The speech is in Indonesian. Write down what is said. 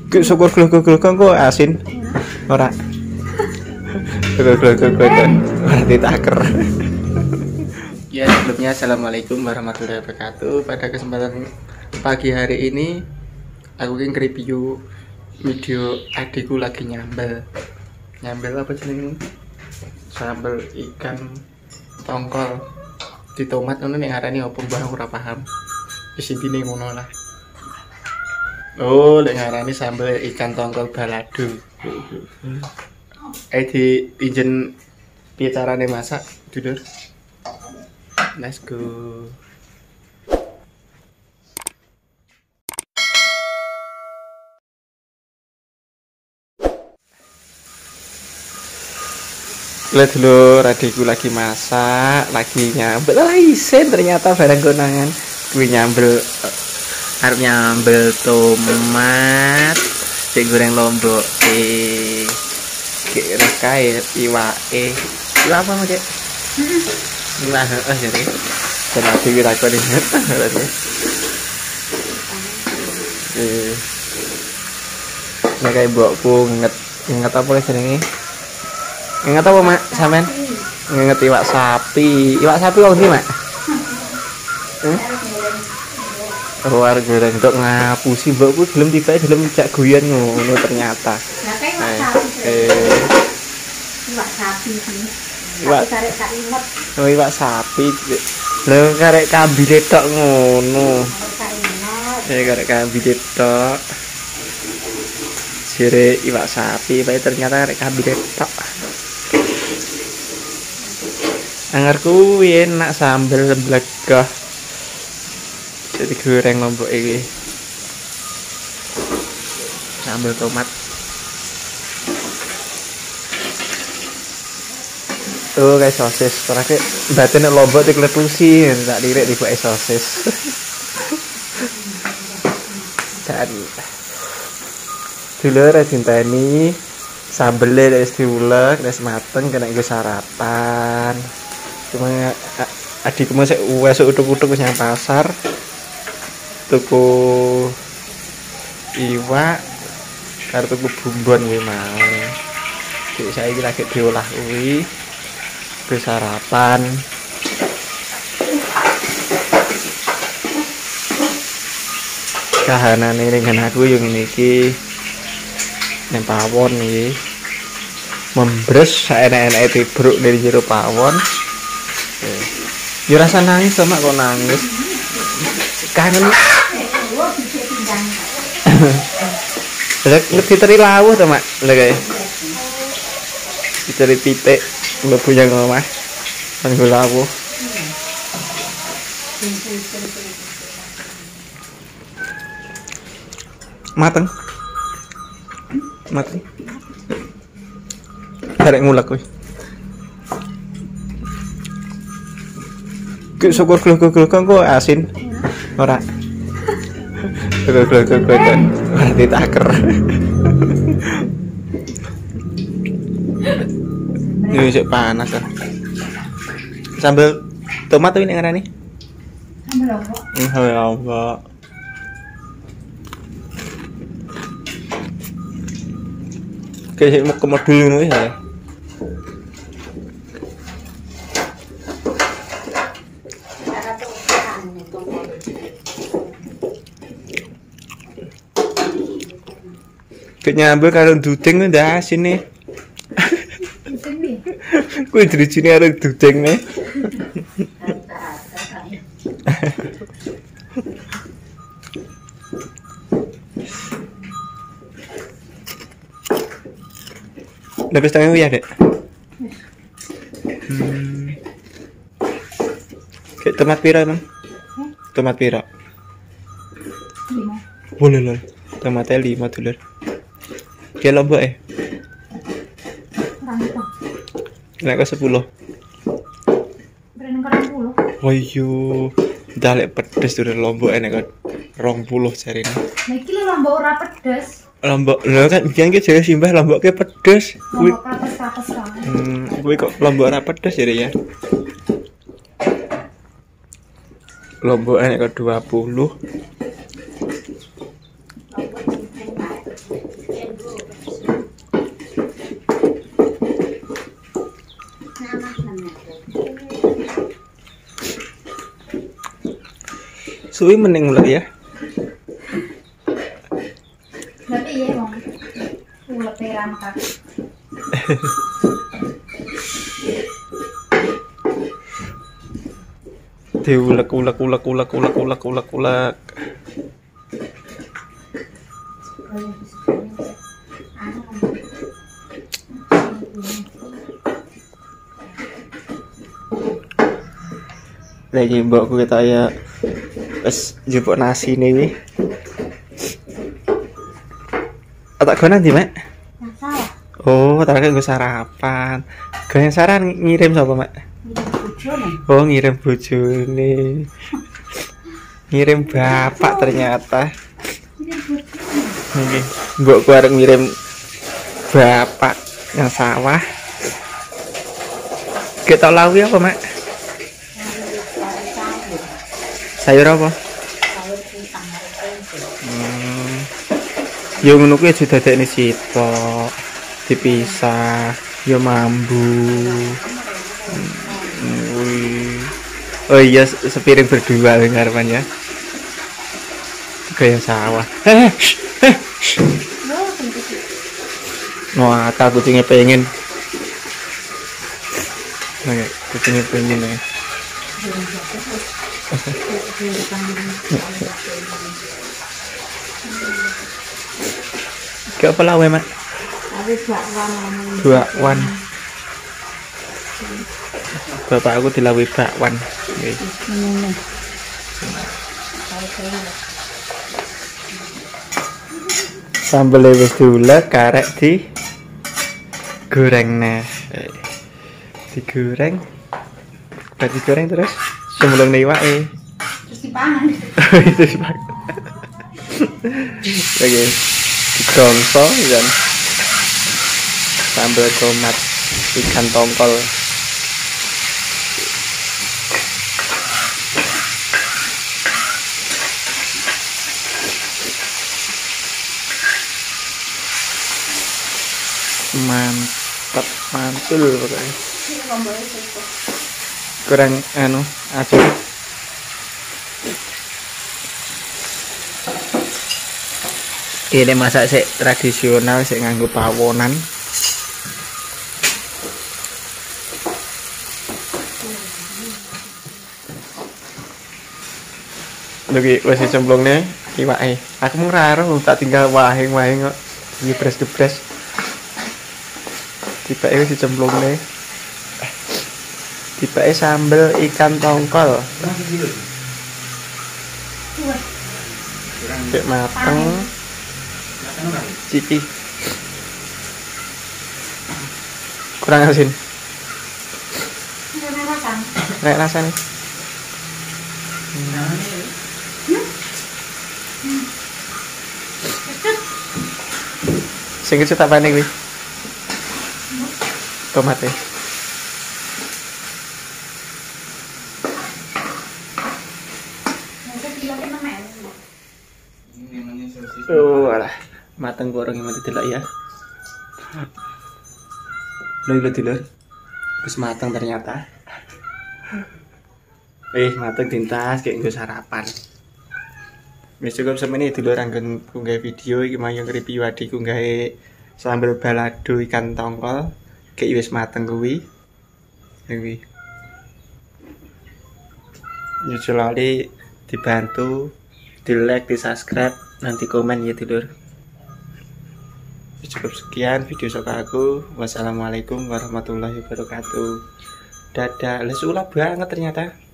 Syukur glogol-glogol kok asin. Ora. Glogol-glogol ora ditaker. Ya, sebelumnya assalamualaikum warahmatullahi wabarakatuh. Pada kesempatan pagi hari ini aku ingin review video adikku lagi nyambel apa jenenge? Sambel ikan tongkol di tomat ngono nek ngarani opo mbah ora paham. Wis intine ngono lah. Oh, nek ngarani sambel ikan tongkol balado. Di ijen piye carane masak, Dulur? Let's go. Lihat dulu, adikku lagi masak, lagi nyambel. Isen ternyata barang konangan. Gue nyambel, harus nyambel tomat, digoreng lombok, kira kayak iwak apa mak? Nah, jadi kenapa kita kau ingat? Nah kayak bokku ingat apa sih? Ingat apa mak? Samen? Ingat iwak sapi. Iwak sapi wong ndi mak? Luar goreng untuk ngapusi mbokku belum tiba belum cak guyon ngono ternyata. Iwak sapi sih. Iwak karek tak inget. Oh, iwak sapi. Lho karek kambile tok ngono. Tak inget. Karek kambile tok. Sire iwak sapi, tapi ternyata karek kambile tok. Angger kuwi enak sambel blegah. Jadi goreng lombok iki. Sambel tomat. Tuh kayak sosis, terakhir batin lombok dikletusi, tak lirik di buat sosis. Dan dulu cinta ini sambelnya dari diulek, dari mateng kena gue sarapan. Cuma adikku masih udah utuk-utuk yang pasar, tuku iwak, karo tuku bumbon gue mau. Jadi saya lagi diolah gue. Sarapan kahanan ini dengan aku yang ini yang pawon nih membres enak-enak tibruk dari jero pawon ya rasa nangis sama kok nangis kangen lebih teri lawuh tuh mak lagi dicari titik nggak punya ngomah panggil aku mateng karek ngulak kuwi syukur glogol kok asin ora glogol ora ditaker. Ini cek panas kan. Sambal tomat tuh ini ngarani? Sambal lombok. Sambal lombok. Kayak mau kemot dulu nih ya. Kayak nyambel kalau duding udah asin nih. Kuwi drijine arep dudeng ne. Lebih setengah ya, Dek? Kayak tomat pira, Mang? Tomat pira? 5. Boleh lho. Tomatnya 5 dulur. Dia lombok Nek ke 10. Beren ke 20. Oh iya. Dalek pedes dulur lombok nek kan 20 jarine. Nah iki lho lombok ora pedes. Lombok lho kan biyen ki jare simbah lombok ke pedes. Lombok kapes-kapes kan. Kuwi kok lombok ora pedes jare ya. Lombok nek ke 20. Suwi mending mulai ya. Tapi iya mau ulet peran kak. Diulek. Lagi mbokku kita ya wis njupuk nasi nih. Tak gono ndi, Mak? Salah. Oh, tak gue sarapan. Gaya saran ngirim sapa, Mak? Bojone. Oh, ngirim bojone. Ngirim bapak ternyata. Nggih, mbokku arep ngirim bapak yang sawah. Kita lawi apa, Mak? Sayur apa? Yo ngono kuwi aja dadekne sitok. Dipisah, yo mambu. Oh iya, sepiring berdua ngarepan ya. Kayak sawah. Wah, tak kucingnya pengen. Oke, kucingnya pengen ya. Ke apa lawe, Mak? Bakwan. Bapak aku dilawi bakwan. Nggih. Sambel wis diulek, karek di goreng nah. Digoreng. Udah digoreng terus semulung iwake. Terus dipangan. Itu dipangan. Oke. Digongso dan sambal tomat ikan tongkol. Mantap, mantul pokoknya. Kurang aja. Ini masak sik tradisional sik nganggo pawonan. Lagi wis cemplungne iwake. Aku mung ora ero tak tinggal wahing-wahing kok dipres-dipres. Tibake wis dicemplungne. Tibake sambel ikan tongkol. Cek mateng. Cici. Kurang asin. Nek rasane. Sing kecut apane kuwi? Tomate. Oh, alah. Mateng goreng yang mati delok ya. Lho dulur. Wis mateng ternyata. Mateng dintas kayak nggo sarapan. Wis cukup semene dulur anggen kunggah video iki mayang review adikku nggawe sambal balado ikan tongkol. Kayak wis mateng kuwi. Kuwi. Nyusulali dibantu di-like, di-subscribe, nanti komen ya dulur. Cukup sekian video saka aku. Wassalamualaikum warahmatullahi wabarakatuh. Dadah. Lesulap banget ternyata.